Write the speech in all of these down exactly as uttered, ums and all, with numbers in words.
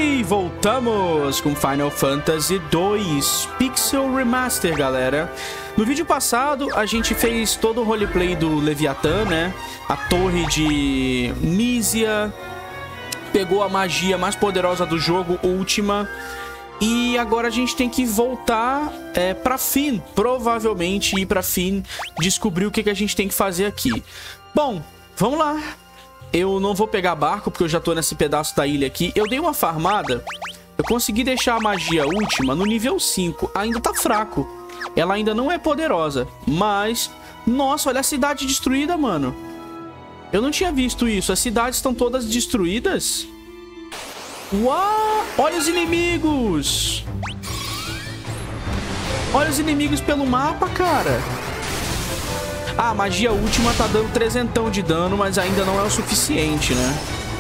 E voltamos com Final Fantasy dois Pixel Remaster, galera. No vídeo passado, a gente fez todo o roleplay do Leviatã, né? A torre de Mysia. Pegou a magia mais poderosa do jogo, Última. E agora a gente tem que voltar é, pra Fynn. Provavelmente ir pra Fynn, descobrir o que, que a gente tem que fazer aqui. Bom, vamos lá. Eu não vou pegar barco, porque eu já tô nesse pedaço da ilha aqui. Eu dei uma farmada. Eu consegui deixar a magia última no nível cinco. Ainda tá fraco. Ela ainda não é poderosa. Mas, nossa, olha a cidade destruída, mano. Eu não tinha visto isso. As cidades estão todas destruídas. Uau! Olha os inimigos! Olha os inimigos pelo mapa, cara. Ah, a magia última tá dando trezentão de dano, mas ainda não é o suficiente, né?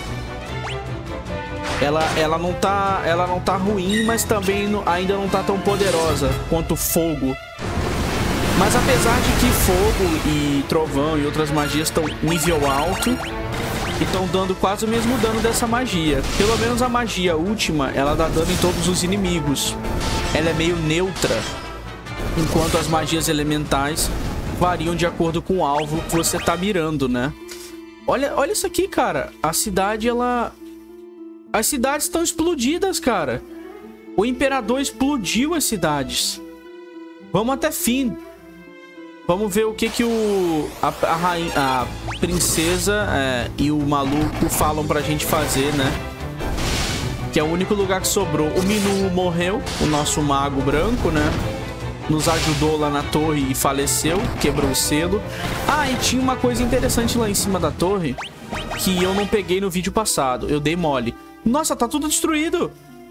Ela, ela, não, tá, ela não tá ruim, mas também não, ainda não tá tão poderosa quanto fogo. Mas apesar de que fogo e trovão e outras magias estão nível alto e estão dando quase o mesmo dano dessa magia. Pelo menos a magia última, ela dá dano em todos os inimigos. Ela é meio neutra, enquanto as magias elementais variam de acordo com o alvo que você tá mirando, né? Olha, olha isso aqui, cara. A cidade, ela... As cidades estão explodidas, cara. O Imperador explodiu as cidades. Vamos até Fynn. Vamos ver o que que o... A, a, rainha, a princesa é, e o maluco falam pra gente fazer, né? Que é o único lugar que sobrou. O Minu morreu, o nosso mago branco, né? Nos ajudou lá na torre e faleceu, quebrou o selo. Ah, e tinha uma coisa interessante lá em cima da torre que eu não peguei no vídeo passado. Eu dei mole. Nossa, tá tudo destruído.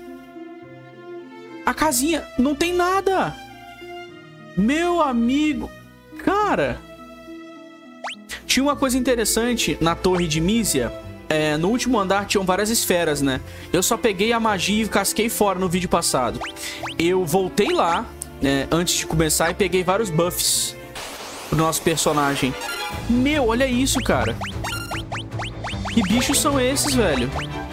A casinha não tem nada. Meu amigo. Cara. Tinha uma coisa interessante na torre de Mysia. É, no último andar tinham várias esferas, né? Eu só peguei a magia e casquei fora no vídeo passado. Eu voltei lá... É, antes de começar, e peguei vários buffs pro nosso personagem. Meu, olha isso, cara. Que bichos são esses, velho?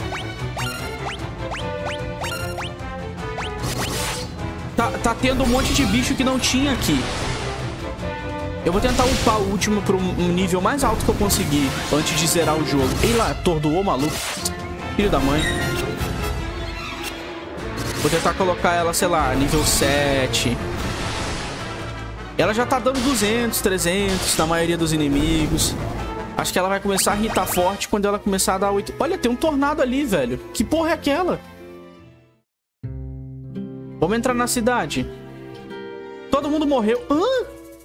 Tá, tá tendo um monte de bicho que não tinha aqui. Eu vou tentar upar o último pro um nível mais alto que eu conseguir antes de zerar o jogo. Ei lá, atordoou, maluco. Filho da mãe. Vou tentar colocar ela, sei lá, nível sete. Ela já tá dando duzentos, trezentos na maioria dos inimigos. Acho que ela vai começar a irritar forte quando ela começar a dar oito. Olha, tem um tornado ali, velho. Que porra é aquela? Vamos entrar na cidade. Todo mundo morreu. Hã?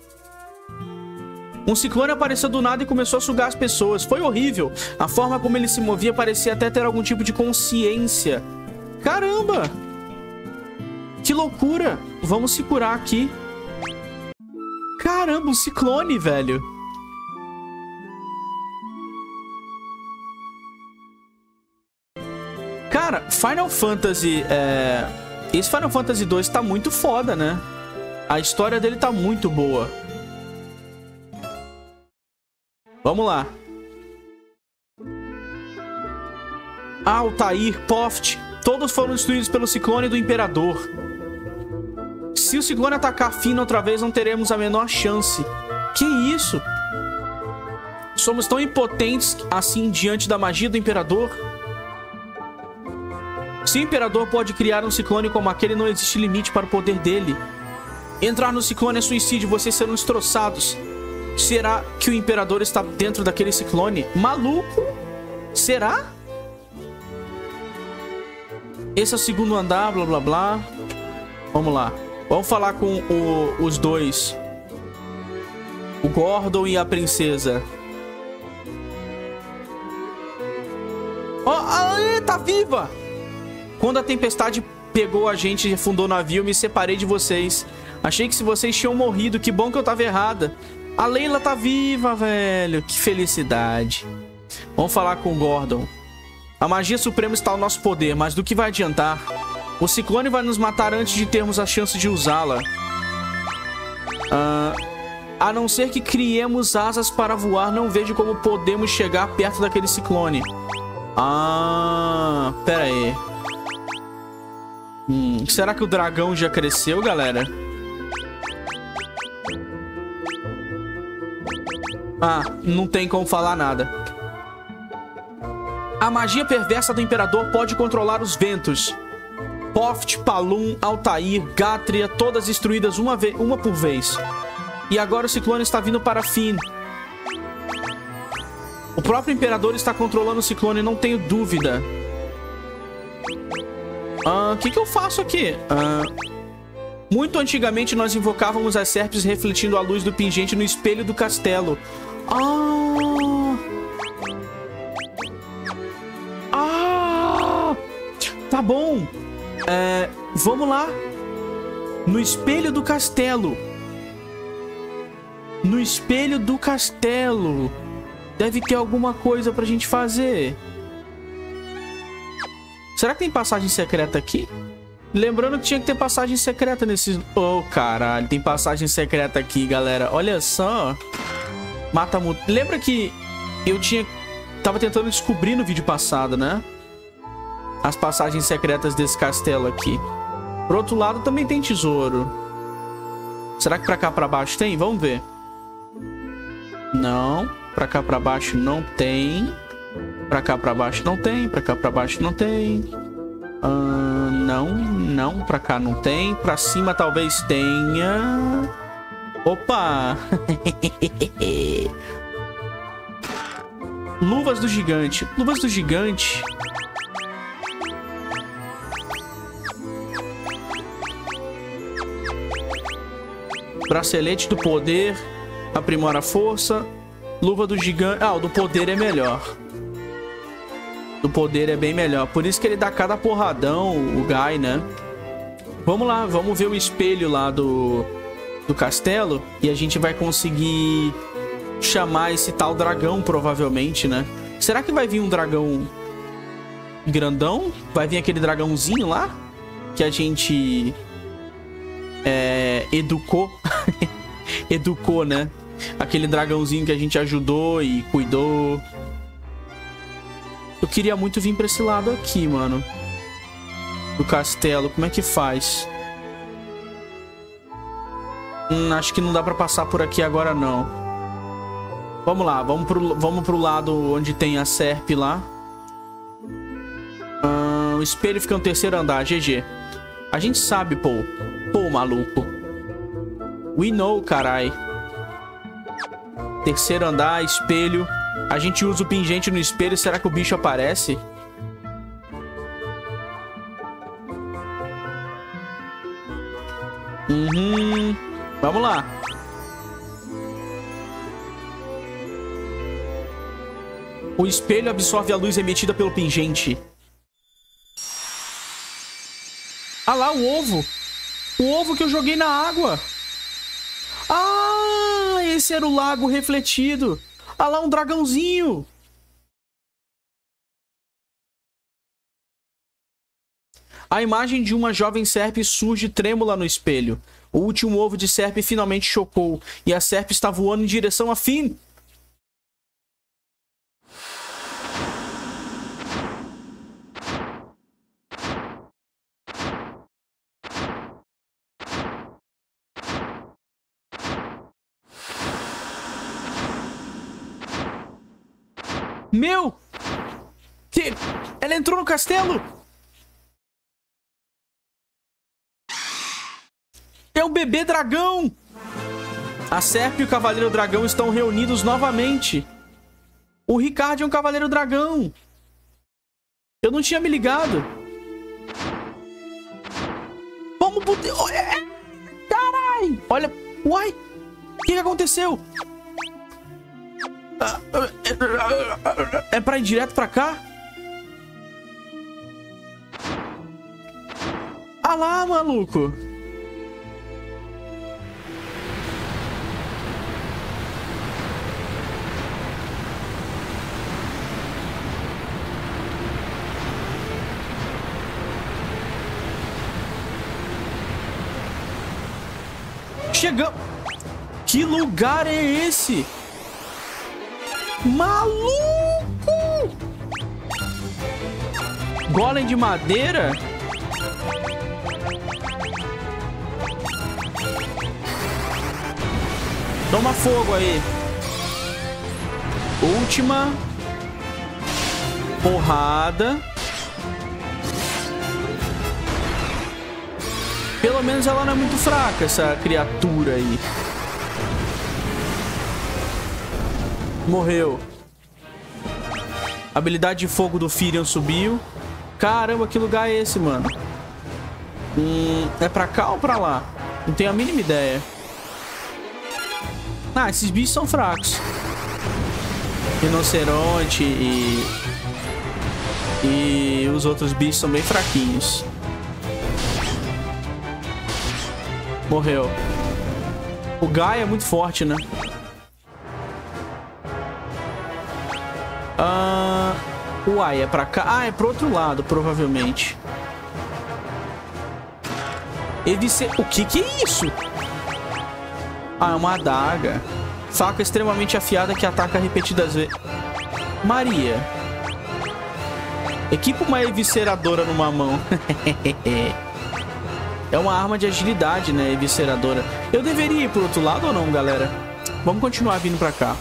Um ciclone apareceu do nada e começou a sugar as pessoas. Foi horrível. A forma como ele se movia parecia até ter algum tipo de consciência. Caramba! Que loucura! Vamos se curar aqui. Caramba, um ciclone, velho. Cara, Final Fantasy... É... Esse Final Fantasy dois tá muito foda, né? A história dele tá muito boa. Vamos lá. Altair, Poft... Todos foram destruídos pelo ciclone do Imperador. Se o ciclone atacar Fynn outra vez, não teremos a menor chance. Que isso? Somos tão impotentes assim diante da magia do Imperador? Se o Imperador pode criar um ciclone como aquele, não existe limite para o poder dele. Entrar no ciclone é suicídio, vocês serão destroçados. Será que o Imperador está dentro daquele ciclone? Maluco? Será? Esse é o segundo andar, blá blá blá. Vamos lá. Vamos falar com o, os dois. O Gordon e a princesa. Oh, ah, tá viva! Quando a tempestade pegou a gente e afundou o navio, eu me separei de vocês. Achei que se vocês tinham morrido, que bom que eu tava errada. A Layla tá viva, velho. Que felicidade. Vamos falar com o Gordon. A magia suprema está ao nosso poder, mas do que vai adiantar? O ciclone vai nos matar antes de termos a chance de usá-la. Ah, a não ser que criemos asas para voar, não vejo como podemos chegar perto daquele ciclone. Ah, pera aí. Hum, será que o dragão já cresceu, galera? Ah, não tem como falar nada. A magia perversa do Imperador pode controlar os ventos. Poft, Palum, Altair, Gátria, todas destruídas uma, vez, uma por vez. E agora o ciclone está vindo para fim. O próprio Imperador está controlando o ciclone, não tenho dúvida. O uh, que, que eu faço aqui? Uh, muito antigamente nós invocávamos as serpes refletindo a luz do pingente no espelho do castelo. Ah! Ah! Tá bom. É, vamos lá. No espelho do castelo. No espelho do castelo. Deve ter alguma coisa pra gente fazer. Será que tem passagem secreta aqui? Lembrando que tinha que ter passagem secreta nesses... Oh, caralho. Tem passagem secreta aqui, galera. Olha só. Mata muito. Lembra que eu tinha... Tava tentando descobrir no vídeo passado, né? As passagens secretas desse castelo aqui. Pro outro lado também tem tesouro. Será que pra cá pra baixo tem? Vamos ver. Não. Pra cá pra baixo não tem. Pra cá pra baixo não tem. Pra cá pra baixo não tem. Uh, não, não. Pra cá não tem. Pra cima talvez tenha. Opa! Luvas do gigante. Luvas do gigante. Bracelete do poder. Aprimora a força. Luva do gigante. Ah, o do poder é melhor. Do poder é bem melhor. Por isso que ele dá cada porradão, o Guy, né? Vamos lá, vamos ver o espelho lá do, do castelo. E a gente vai conseguir chamar esse tal dragão, provavelmente, né? Será que vai vir um dragão grandão? Vai vir aquele dragãozinho lá? Que a gente... É, educou. Educou, né? Aquele dragãozinho que a gente ajudou e cuidou. Eu queria muito vir pra esse lado aqui, mano. Do castelo. Como é que faz? Hum, acho que não dá pra passar por aqui agora, não. Vamos lá. Vamos pro, vamos pro lado onde tem a serp lá. Hum, o espelho fica no terceiro andar. G G. A gente sabe, pô. Pô, maluco. We know, carai. Terceiro andar, espelho. A gente usa o pingente no espelho. Será que o bicho aparece? Uhum. Vamos lá. O espelho absorve a luz emitida pelo pingente. Ah lá, o ovo. O ovo que eu joguei na água. Ah, esse era o lago refletido. Ah lá, um dragãozinho. A imagem de uma jovem serpe surge trêmula no espelho. O último ovo de serpe finalmente chocou. E a serpe está voando em direção a Finn. Meu! Que... Ela entrou no castelo! É um bebê dragão! A serpe e o cavaleiro dragão estão reunidos novamente. O Ricardo é um cavaleiro dragão. Eu não tinha me ligado. Vamos... Carai! Olha... Uai! O que, que aconteceu? É pra ir direto pra cá? Ah lá, maluco. Chegamos. Que lugar é esse? Maluco! Golem de madeira? Toma fogo aí. Última. Porrada. Pelo menos ela não é muito fraca, essa criatura aí. Morreu. Habilidade de fogo do Firion subiu. Caramba, que lugar é esse, mano? Hum, é pra cá ou pra lá? Não tenho a mínima ideia. Ah, esses bichos são fracos. Rinoceronte e... E os outros bichos são bem fraquinhos. Morreu. O Gaia é muito forte, né? Ah, uai, é pra cá? Ah, é pro outro lado, provavelmente. Evice... O que que é isso? Ah, é uma adaga. Faca extremamente afiada que ataca repetidas vezes. Maria. Equipa uma evisceradora numa mão. É uma arma de agilidade, né? Evisceradora. Eu deveria ir pro outro lado ou não, galera? Vamos continuar vindo pra cá.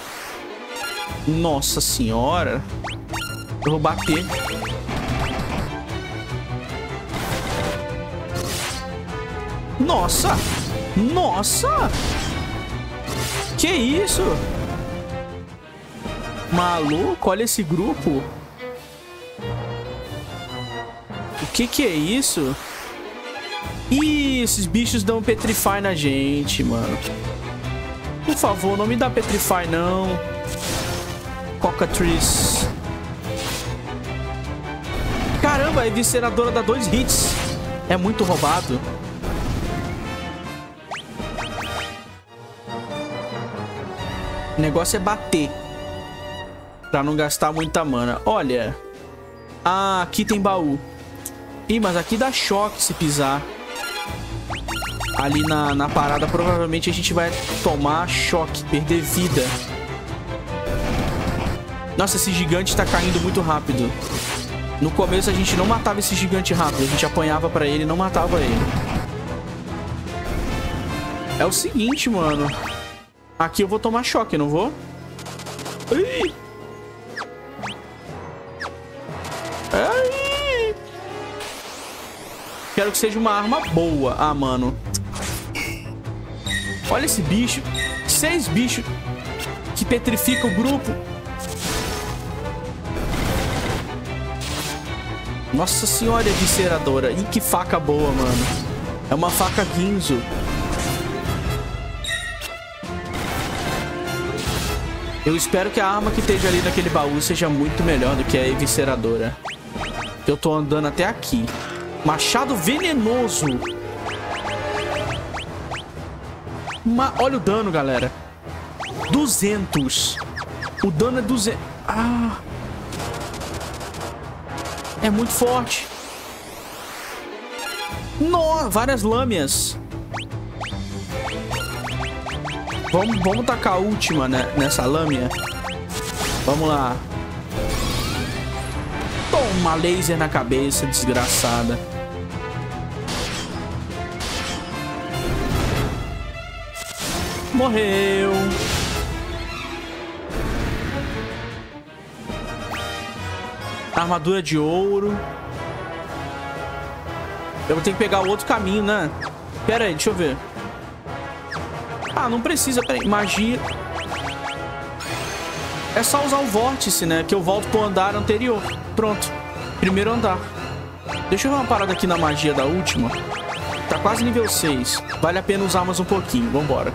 Nossa senhora. Eu vou bater. Nossa! Nossa! Que isso? Maluco, olha esse grupo. O que que é isso? Ih, esses bichos dão Petrify na gente, mano. Por favor, não me dá Petrify, não. Cockatrice. Caramba, a evisceradora dá dois hits. É muito roubado. O negócio é bater. Pra não gastar muita mana. Olha. Ah, aqui tem baú. Ih, mas aqui dá choque se pisar. Ali na, na parada, provavelmente a gente vai tomar choque, perder vida. Nossa, esse gigante tá caindo muito rápido. No começo a gente não matava esse gigante rápido. A gente apanhava pra ele e não matava ele. É o seguinte, mano. Aqui eu vou tomar choque, não vou? Ih! Ai! Quero que seja uma arma boa. Ah, mano. Olha esse bicho. Seis bichos que petrifica o grupo. Nossa senhora, evisceradora. Ih, que faca boa, mano. É uma faca Ginzo. Eu espero que a arma que esteja ali naquele baú seja muito melhor do que a evisceradora. Eu tô andando até aqui. Machado venenoso. Ma... Olha o dano, galera. duzentos. O dano é duzentos. Ah. É muito forte. Nossa, várias lâminas. Vamos, vamos tacar a última, né, nessa lâmina. Vamos lá. Toma laser na cabeça, desgraçada. Morreu. Armadura de ouro. Eu vou ter que pegar o outro caminho, né? Pera aí, deixa eu ver. Ah, não precisa, peraí. Magia. É só usar o vórtice, né? Que eu volto pro andar anterior. Pronto. Primeiro andar. Deixa eu ver uma parada aqui na magia da última. Tá quase nível seis. Vale a pena usar mais um pouquinho. Vambora.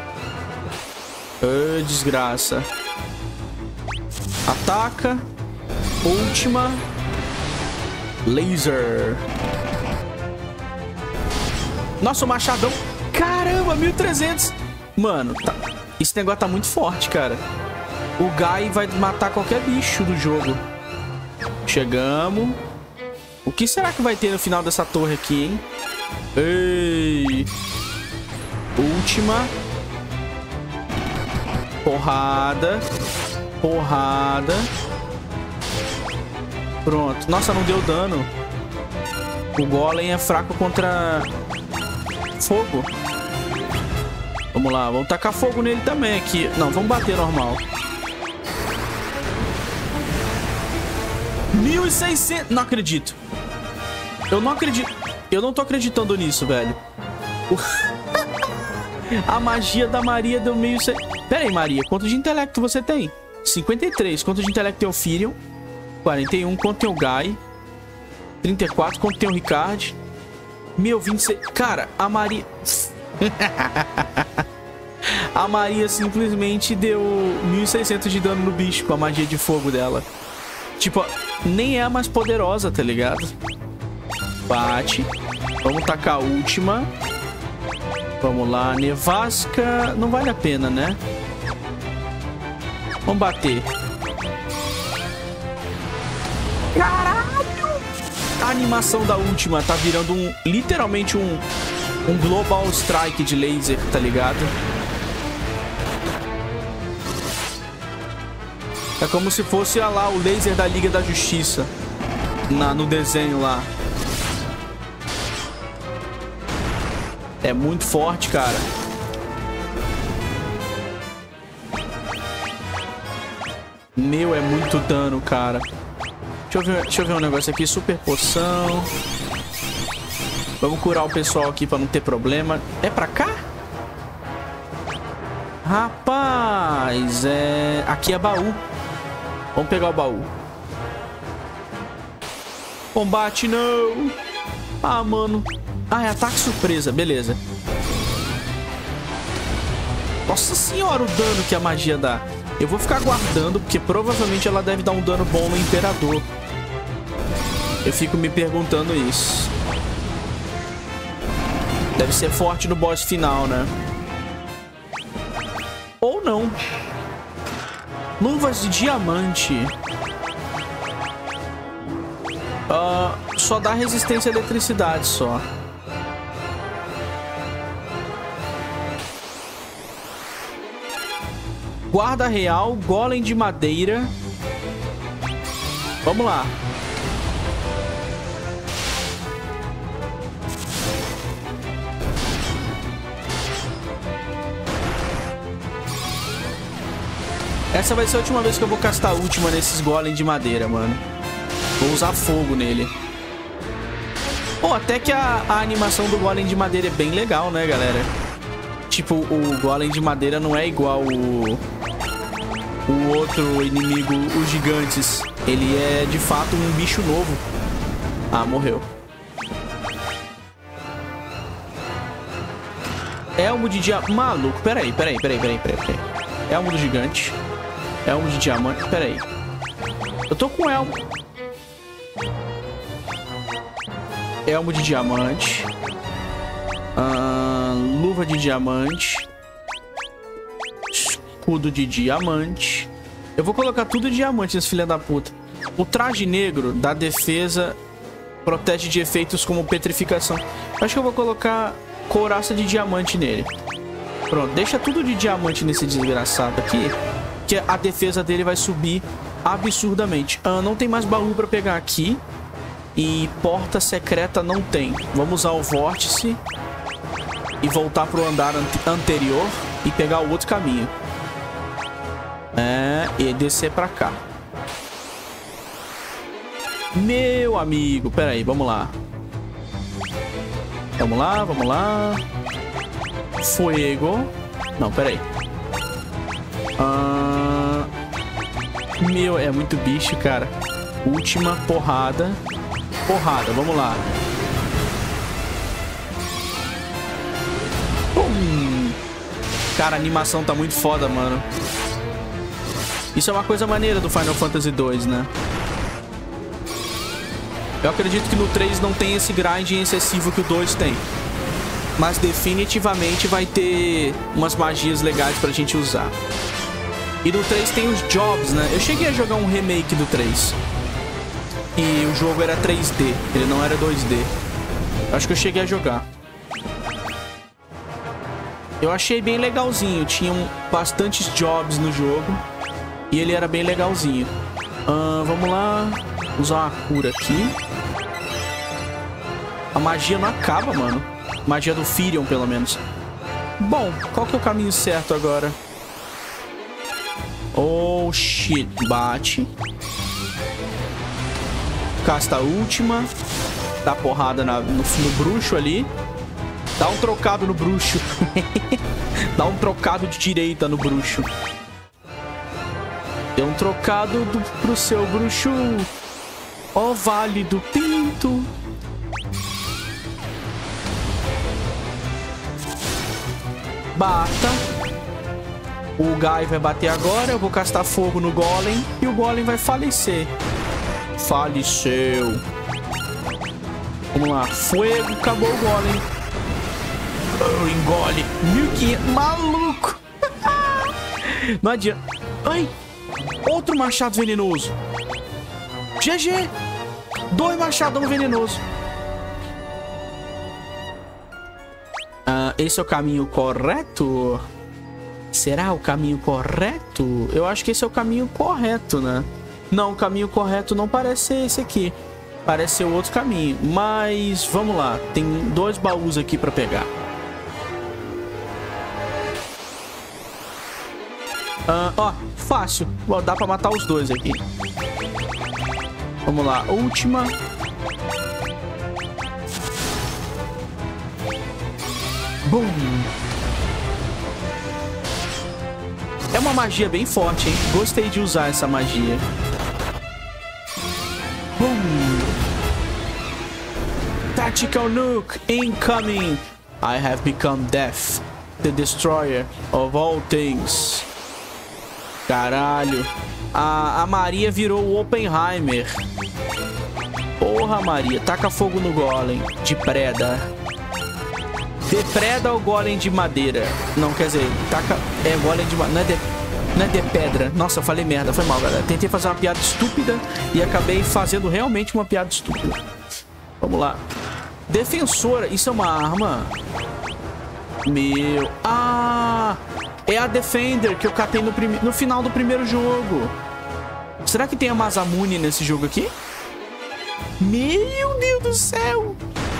Ah, desgraça. Ataca. Última. Laser. Nossa, o machadão. Caramba, mil e trezentos. Mano, tá... esse negócio tá muito forte, cara. O Gai vai matar qualquer bicho do jogo. Chegamos. O que será que vai ter no final dessa torre aqui, hein? Ei. Última. Porrada. Porrada. Pronto. Nossa, não deu dano. O Golem é fraco contra fogo. Vamos lá, vamos tacar fogo nele também aqui. Não, vamos bater normal. mil e seiscentos. Não acredito. Eu não acredito. Eu não tô acreditando nisso, velho. A magia da Maria deu mil e seiscentos. Pera aí, Maria. Quanto de intelecto você tem? cinquenta e três. Quanto de intelecto tem o Firion? quarenta e um. Quanto tem o Guy? trinta e quatro. Quanto tem o Ricard? mil e vinte e seis. Cara, a Maria... A Maria simplesmente deu mil e seiscentos de dano no bicho com a magia de fogo dela. Tipo, nem é a mais poderosa, tá ligado? Bate. Vamos tacar a última. Vamos lá, nevasca. Não vale a pena, né? Vamos bater. Caralho! A animação da última tá virando um... Literalmente um... Um Global Strike de laser, tá ligado? É como se fosse ah lá o laser da Liga da Justiça. Na, no desenho lá. É muito forte, cara. Meu, é muito dano, cara. Deixa eu ver, deixa eu ver um negócio aqui. Super poção. Vamos curar o pessoal aqui pra não ter problema. É pra cá? Rapaz, é... Aqui é baú. Vamos pegar o baú. Combate, não. Ah, mano. Ah, é ataque surpresa. Beleza. Nossa senhora, o dano que a magia dá. Eu vou ficar guardando, porque provavelmente ela deve dar um dano bom no Imperador. Eu fico me perguntando isso. Deve ser forte no boss final, né? Ou não. Luvas de diamante. Uh, só dá resistência à eletricidade, só. Guarda real, golem de madeira. Vamos lá. Essa vai ser a última vez que eu vou castar a última nesses golem de madeira, mano. Vou usar fogo nele. Pô, até que a, a animação do golem de madeira é bem legal, né, galera? Tipo, o golem de madeira não é igual o... O outro inimigo, os gigantes. Ele é, de fato, um bicho novo. Ah, morreu. Elmo de diamante. Maluco, peraí, peraí, peraí, peraí, peraí, peraí. Elmo do gigante. Elmo de diamante. Peraí. Eu tô com elmo. Elmo de diamante. Ah, luva de diamante. Escudo de diamante. Eu vou colocar tudo diamante nesse filho da puta. O traje negro dá defesa. Protege de efeitos como petrificação. Acho que eu vou colocar couraça de diamante nele. Pronto, deixa tudo de diamante nesse desgraçado aqui, que a defesa dele vai subir absurdamente. Ah, não tem mais baú pra pegar aqui. E porta secreta não tem. Vamos usar o vórtice e voltar pro andar anterior e pegar o outro caminho. É, e descer pra cá. Meu amigo, pera aí, vamos lá. Vamos lá, vamos lá. Fuego. Não, pera aí. Ah, meu, é muito bicho, cara. Última porrada. Porrada, vamos lá. Pum. Cara, a animação tá muito foda, mano. Isso é uma coisa maneira do Final Fantasy dois, né? Eu acredito que no três não tem esse grind excessivo que o dois tem. Mas definitivamente vai ter umas magias legais pra gente usar. E no três tem os jobs, né? Eu cheguei a jogar um remake do três. E o jogo era três D, ele não era dois D. Acho que eu cheguei a jogar. Eu achei bem legalzinho. Tinham bastantes jobs no jogo. E ele era bem legalzinho. Uh, vamos lá. Usar uma cura aqui. A magia não acaba, mano. Magia do Firion, pelo menos. Bom, qual que é o caminho certo agora? Oh, shit. Bate. Casta a última. Dá porrada na, no, no bruxo ali. Dá um trocado no bruxo. Dá um trocado de direita no bruxo. Deu um trocado do, pro seu bruxo. Ó, Vale do Pinto. Bata. O Guy vai bater agora. Eu vou castar fogo no Golem. E o Golem vai falecer. Faleceu. Vamos lá. Fogo. Acabou o Golem. Oh, engole. mil e quinhentos. Maluco. Não adianta. Ai. Outro machado venenoso. G G. Dois machadão venenoso. Ah, esse é o caminho correto? Será o caminho correto? Eu acho que esse é o caminho correto, né? Não, o caminho correto não parece ser esse aqui. Parece ser o outro caminho. Mas vamos lá. Tem dois baús aqui pra pegar. Ah, ó, fácil. Dá pra matar os dois aqui. Vamos lá. Última. Bum. É uma magia bem forte, hein? Gostei de usar essa magia. Bum. Tactical nuke incoming. I have become death, the destroyer of all things. Caralho. A, a Maria virou o Oppenheimer. Porra, Maria. Taca fogo no Golem. De preda. Depreda o Golem de madeira. Não, quer dizer, taca... É Golem de madeira. Não é de... Não é de pedra. Nossa, eu falei merda. Foi mal, galera. Tentei fazer uma piada estúpida e acabei fazendo realmente uma piada estúpida. Vamos lá. Defensora. Isso é uma arma? Meu... Ah... É a Defender que eu catei no, prim... no final do primeiro jogo. Será que tem a Masamune nesse jogo aqui? Meu Deus do céu.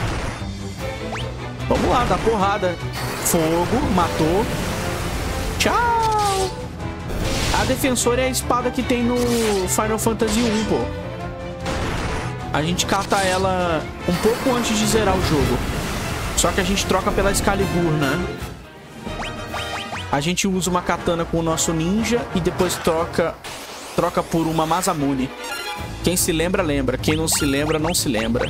Vamos lá, dá porrada. Fogo, matou. Tchau. A Defensora é a espada que tem no Final Fantasy um, pô. A gente cata ela um pouco antes de zerar o jogo. Só que a gente troca pela Excalibur, né? A gente usa uma katana com o nosso ninja e depois troca, troca por uma Masamune. Quem se lembra, lembra. Quem não se lembra, não se lembra.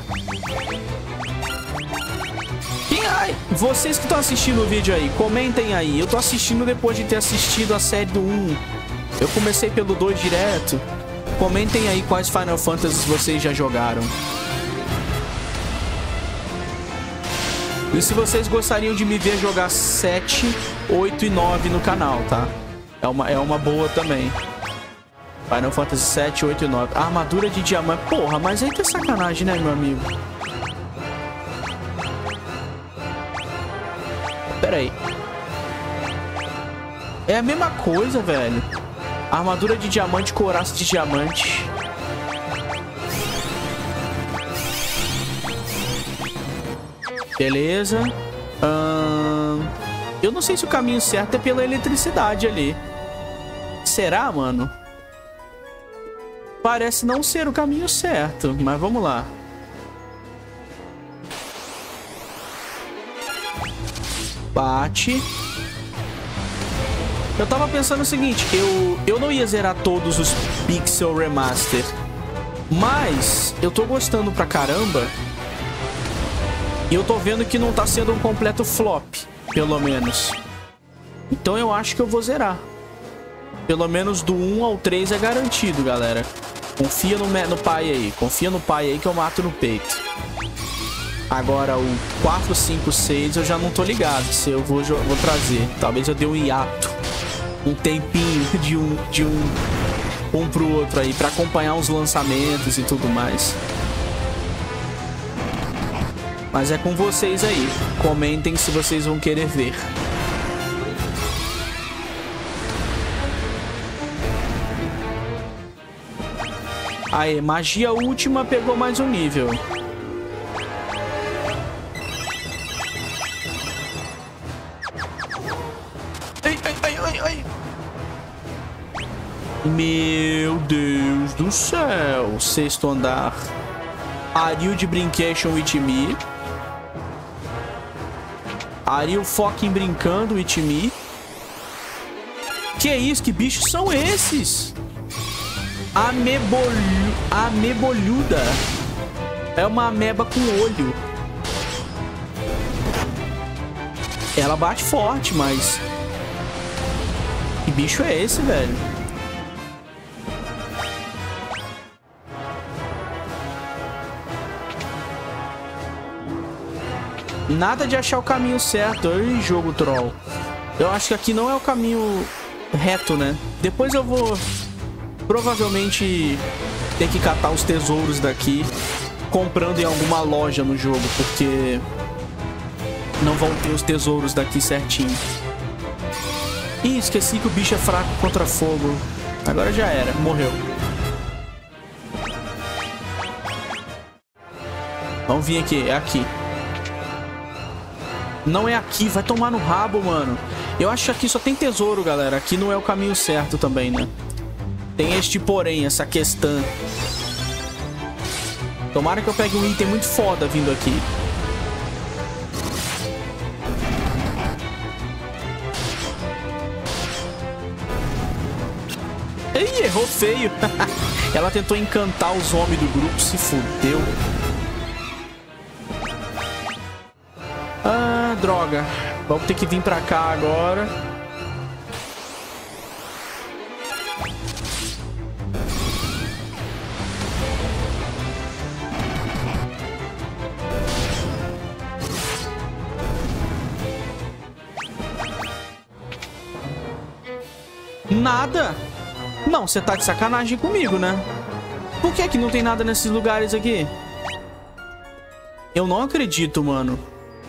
Quem, ai, vocês que estão assistindo o vídeo aí, comentem aí. Eu tô assistindo depois de ter assistido a série do um. Eu comecei pelo dois direto. Comentem aí quais Final Fantasy vocês já jogaram. E se vocês gostariam de me ver jogar sete, oito e nove no canal, tá? É uma, é uma boa também. Final Fantasy sete, oito e nove. Armadura de diamante. Porra, mas aí tá sacanagem, né, meu amigo? Pera aí. É a mesma coisa, velho. Armadura de diamante, couraça de diamante. Beleza. Hum, eu não sei se o caminho certo é pela eletricidade ali. Será, mano? Parece não ser o caminho certo, mas vamos lá. Bate. Eu tava pensando o seguinte, eu, eu não ia zerar todos os Pixel Remaster, mas eu tô gostando pra caramba. E eu tô vendo que não tá sendo um completo flop, pelo menos. Então eu acho que eu vou zerar. Pelo menos do um ao três é garantido, galera. Confia no, no pai aí. Confia no pai aí que eu mato no peito. Agora o quatro, cinco, seis eu já não tô ligado se eu vou, vou trazer. Talvez eu dê um hiato. Um tempinho de um, de um, um pro outro aí. Pra acompanhar os lançamentos e tudo mais. Mas é com vocês aí. Comentem se vocês vão querer ver. Aê, magia última pegou mais um nível. Meu Deus do céu. Sexto andar. Are you de brincation with me? Are you fucking brincando with me? Que isso? Que bichos são esses? Amebolu... Amebolhuda. É uma ameba com olho. Ela bate forte, mas... Que bicho é esse, velho? Nada de achar o caminho certo. Ei, jogo troll. Eu acho que aqui não é o caminho reto, né? Depois eu vou... Provavelmente ter que catar os tesouros daqui comprando em alguma loja no jogo, porque não vão ter os tesouros daqui certinho. Ih, esqueci que o bicho é fraco contra fogo. Agora já era, morreu. Vamos vir aqui, é aqui. Não é aqui, vai tomar no rabo, mano. Eu acho que aqui só tem tesouro, galera. Aqui não é o caminho certo também, né? Tem este porém, essa questão. Tomara que eu pegue um item muito foda vindo aqui. Ih, errou feio. Ela tentou encantar os homens do grupo, se fudeu. Ah, droga. Vamos ter que vir pra cá agora. Nada? Não, você tá de sacanagem comigo, né? Por que que não tem nada nesses lugares aqui? Eu não acredito, mano.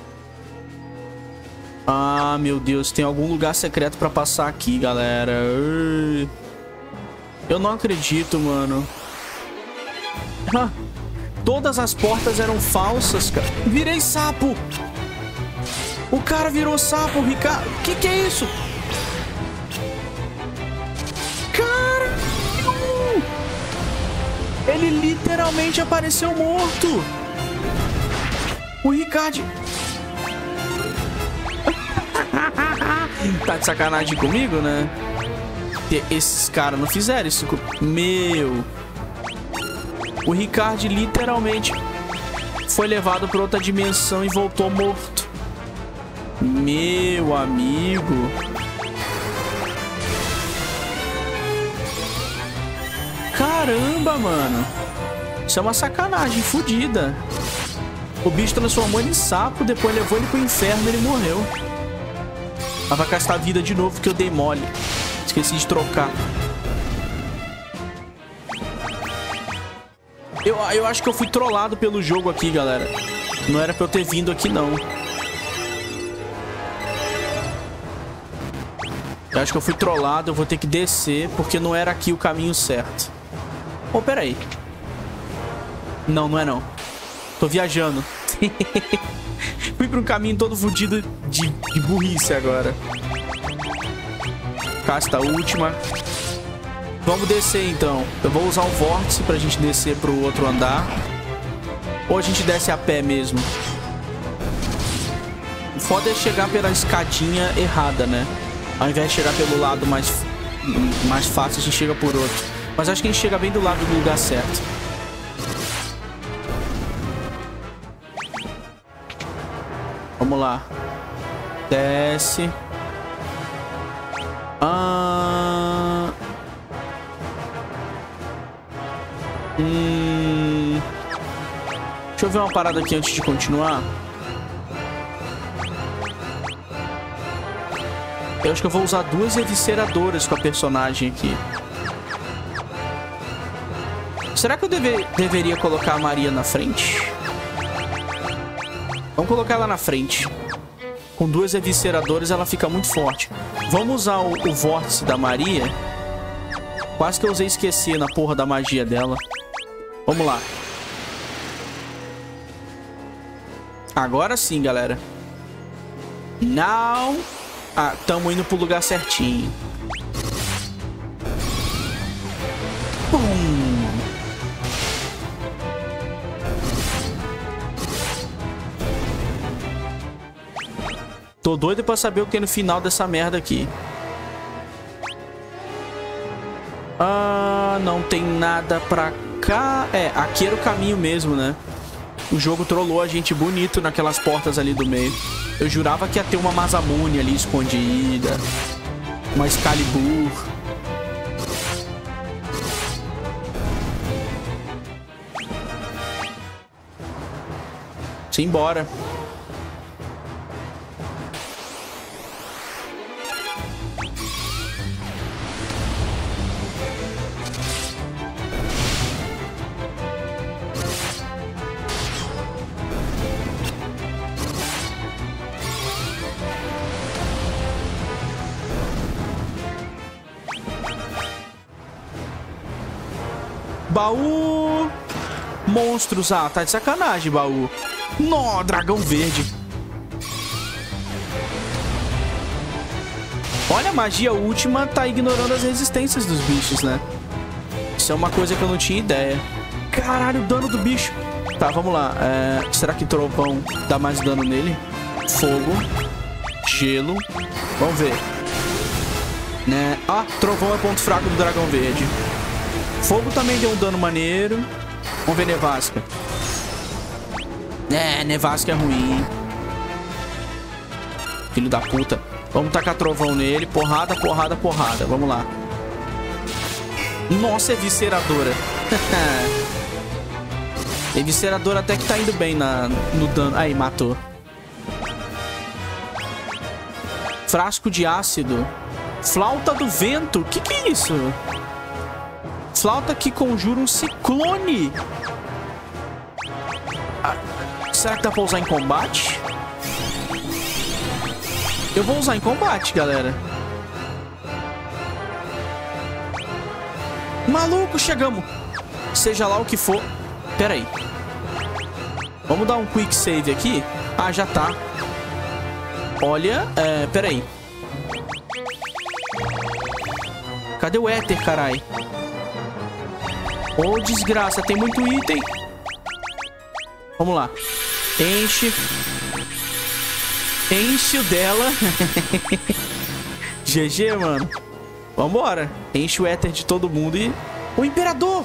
Ah, meu Deus. Tem algum lugar secreto pra passar aqui, galera. Eu não acredito, mano. Ah, todas as portas eram falsas, cara. Virei sapo. O cara virou sapo, Ricardo. Que que é isso? Ele literalmente apareceu morto. O Ricardo... Tá de sacanagem comigo, né? Esses caras não fizeram isso. Meu... O Ricardo literalmente foi levado para outra dimensão e voltou morto. Meu amigo... Caramba, mano. Isso é uma sacanagem fodida. O bicho transformou ele em sapo, depois levou ele pro inferno e ele morreu. Ela vai gastar a vida de novo porque eu dei mole. Esqueci de trocar. Eu, eu acho que eu fui trollado pelo jogo aqui, galera. Não era pra eu ter vindo aqui, não. Eu acho que eu fui trollado. Eu vou ter que descer porque não era aqui o caminho certo. Oh, peraí. Não, não é não. Tô viajando. Fui pra um caminho todo fodido de, de burrice agora. Casta a última. Vamos descer então. Eu vou usar um vórtice pra gente descer pro outro andar. Ou a gente desce a pé mesmo. O foda é chegar pela escadinha errada, né? Ao invés de chegar pelo lado mais, mais fácil, a gente chega por outro. Mas acho que a gente chega bem do lado do lugar certo. Vamos lá. Desce. Ah... Hum... Deixa eu ver uma parada aqui antes de continuar. Eu acho que eu vou usar duas evisceradoras com a personagem aqui. Será que eu deve, deveria colocar a Maria na frente? Vamos colocar ela na frente. Com duas evisceradoras ela fica muito forte. Vamos usar o, o vórtice da Maria. Quase que eu usei esquecer na porra da magia dela. Vamos lá. Agora sim, galera. Now... Ah, tamo indo pro lugar certinho. Pum. Tô doido pra saber o que tem no final dessa merda aqui. Ah, não tem nada pra cá. É, aqui era o caminho mesmo, né? O jogo trollou a gente bonito naquelas portas ali do meio. Eu jurava que ia ter uma Masamune ali escondida. Uma Excalibur. Simbora. Baú. Monstros. Ah, tá de sacanagem, baú. Nó, dragão verde. Olha, a magia última tá ignorando as resistências dos bichos, né? Isso é uma coisa que eu não tinha ideia. Caralho, o dano do bicho. Tá, vamos lá. É, será que trovão dá mais dano nele? Fogo. Gelo. Vamos ver. Né? Ah, trovão é ponto fraco do dragão verde. Fogo também deu um dano maneiro. Vamos ver nevasca. É, nevasca é ruim. Filho da puta. Vamos tacar trovão nele. Porrada, porrada, porrada. Vamos lá. Nossa, é visceradora. É visceradora até que tá indo bem na, no dano. Aí, matou. Frasco de ácido. Flauta do vento. Que que é isso? Flauta que conjura um ciclone. Ah, será que dá pra usar em combate? Eu vou usar em combate, galera. Maluco, chegamos. Seja lá o que for. Pera aí. Vamos dar um quick save aqui. Ah, já tá. Olha, é, pera aí. Cadê o éter, carai? Ô, oh, desgraça, tem muito item. Vamos lá. Enche. Enche o dela. G G, mano. Vambora. Enche o éter de todo mundo e... O Imperador!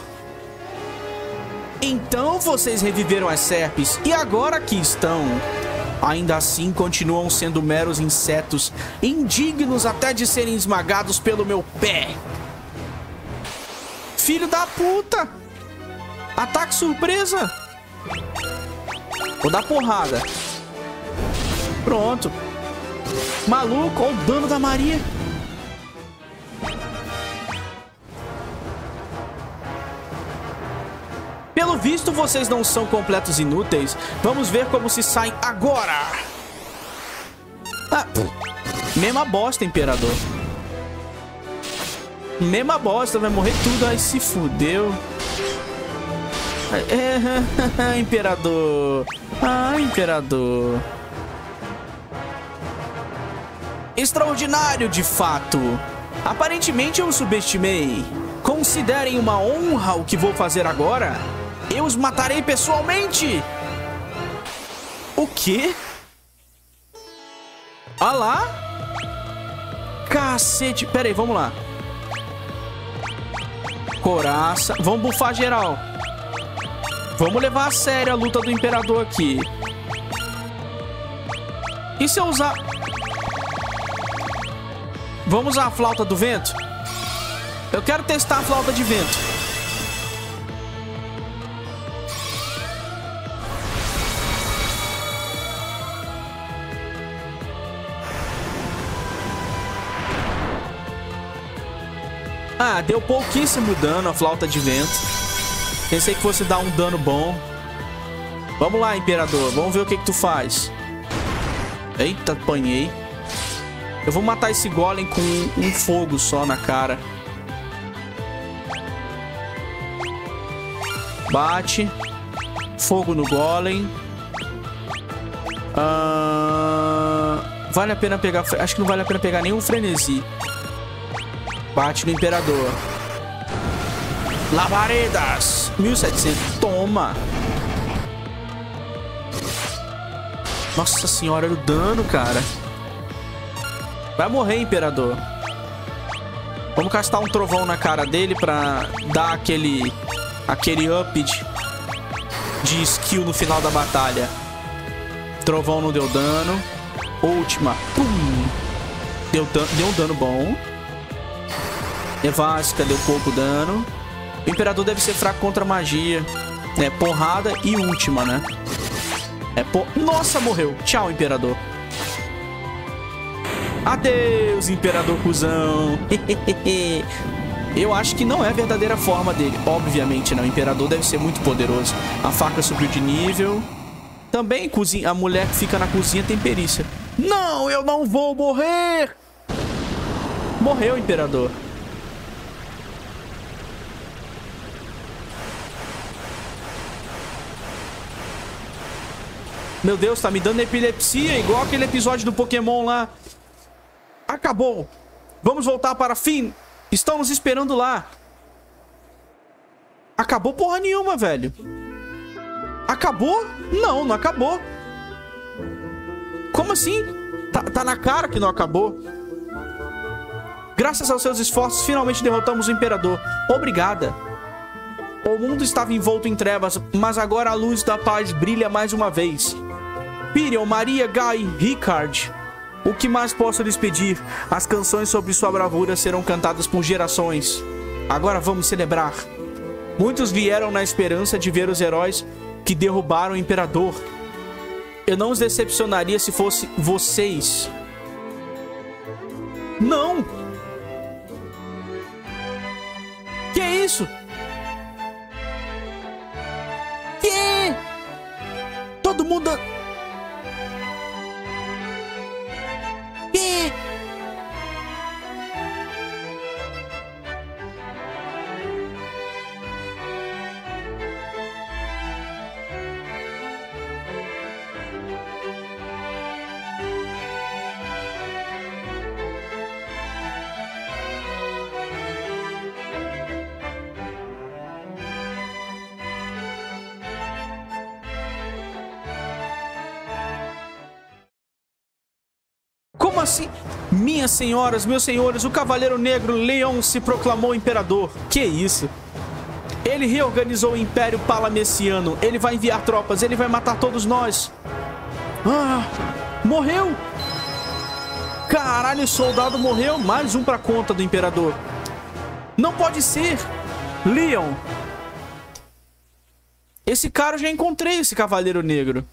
Então vocês reviveram as serpes e agora aqui estão. Ainda assim continuam sendo meros insetos, indignos até de serem esmagados pelo meu pé. Filho da puta! Ataque surpresa! Vou dar porrada. Pronto. Maluco, olha o dano da Maria. Pelo visto, vocês não são completos inúteis. Vamos ver como se saem agora. Ah, mesma bosta, Imperador. Mesma bosta, vai morrer tudo. Ai, se fudeu. É, Imperador. Ah, Imperador. Extraordinário, de fato. Aparentemente eu o subestimei. Considerem uma honra o que vou fazer agora. Eu os matarei pessoalmente. O quê? Ah lá. Cacete. Pera aí, vamos lá. Coraça. Vamos bufar geral. Vamos levar a sério a luta do Imperador aqui. E se eu usar... Vamos usar a flauta do vento? Eu quero testar a flauta de vento. Ah, deu pouquíssimo dano a flauta de vento. Pensei que fosse dar um dano bom. Vamos lá, Imperador. Vamos ver o que que tu faz. Eita, apanhei. Eu vou matar esse golem com um fogo só na cara. Bate. Fogo no golem. Ah, vale a pena pegar... Acho que não vale a pena pegar nenhum frenesi. Bate no Imperador. Labaredas. mil e setecentos. Toma. Nossa senhora, o dano, cara. Vai morrer, Imperador. Vamos castar um trovão na cara dele pra dar aquele... Aquele up de, de skill no final da batalha. Trovão não deu dano. Última. Pum. Deu, dan deu um dano bom. Nevasca deu pouco dano. O Imperador deve ser fraco contra magia. É, porrada e última, né? É, por... Nossa, morreu. Tchau, Imperador. Adeus, Imperador cuzão. Eu acho que não é a verdadeira forma dele. Obviamente, não. O Imperador deve ser muito poderoso. A faca subiu de nível. Também cozinha... a mulher que fica na cozinha tem perícia. Não, eu não vou morrer. Morreu, Imperador. Meu Deus, tá me dando epilepsia, igual aquele episódio do Pokémon lá. Acabou. Vamos voltar para Fynn. Estão nos esperando lá. Acabou porra nenhuma, velho. Acabou? Não, não acabou. Como assim? Tá, tá na cara que não acabou. Graças aos seus esforços, finalmente derrotamos o Imperador. Obrigada. O mundo estava envolto em trevas, mas agora a luz da paz brilha mais uma vez. Pyrion, Maria, Guy, Ricard, o que mais posso lhes pedir? As canções sobre sua bravura serão cantadas por gerações. Agora vamos celebrar. Muitos vieram na esperança de ver os heróis que derrubaram o Imperador. Eu não os decepcionaria se fosse vocês. Não! Que é isso? Que? Todo mundo... Que? Como assim? Minhas senhoras, meus senhores, o Cavaleiro Negro Leon se proclamou imperador. Que isso? Ele reorganizou o Império Palamessiano. Ele vai enviar tropas, ele vai matar todos nós. Ah, morreu? Caralho, o soldado morreu. Mais um pra conta do Imperador. Não pode ser. Leon. Esse cara eu já encontrei, esse Cavaleiro Negro.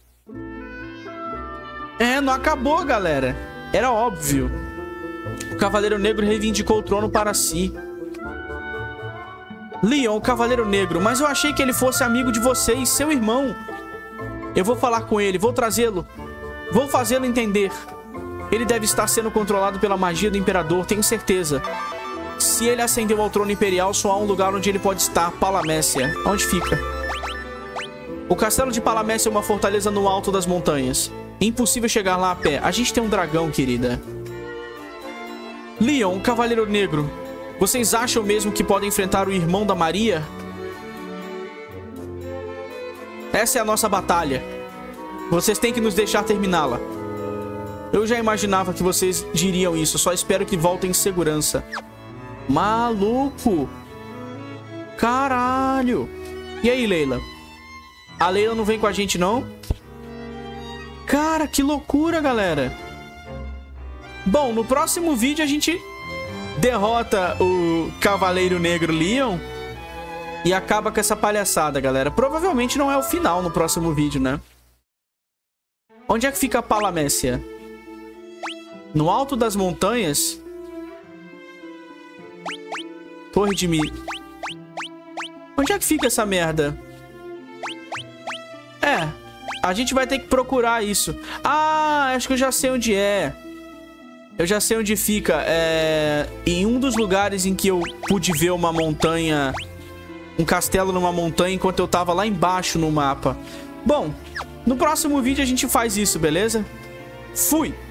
É, não acabou, galera. Era óbvio. O Cavaleiro Negro reivindicou o trono para si. Leon, o Cavaleiro Negro, mas eu achei que ele fosse amigo de vocês, seu irmão. Eu vou falar com ele, vou trazê-lo. Vou fazê-lo entender. Ele deve estar sendo controlado pela magia do Imperador, tenho certeza. Se ele ascendeu ao trono imperial, só há um lugar onde ele pode estar, Palamécia. Onde fica? O castelo de Palamécia é uma fortaleza no alto das montanhas. É impossível chegar lá a pé. A gente tem um dragão, querida. Leon, Cavaleiro Negro. Vocês acham mesmo que podem enfrentar o irmão da Maria? Essa é a nossa batalha. Vocês têm que nos deixar terminá-la. Eu já imaginava que vocês diriam isso. Só espero que voltem em segurança. Maluco. Caralho. E aí, Layla? A Layla não vem com a gente, não? Cara, que loucura, galera. Bom, no próximo vídeo a gente derrota o Cavaleiro Negro Leon e acaba com essa palhaçada, galera. Provavelmente não é o final no próximo vídeo, né? Onde é que fica a Palamécia? No alto das montanhas? Torre de Mi... Onde é que fica essa merda? É... A gente vai ter que procurar isso. Ah, acho que eu já sei onde é. Eu já sei onde fica. É... Em um dos lugares em que eu pude ver uma montanha... Um castelo numa montanha enquanto eu tava lá embaixo no mapa. Bom, no próximo vídeo a gente faz isso, beleza? Fui!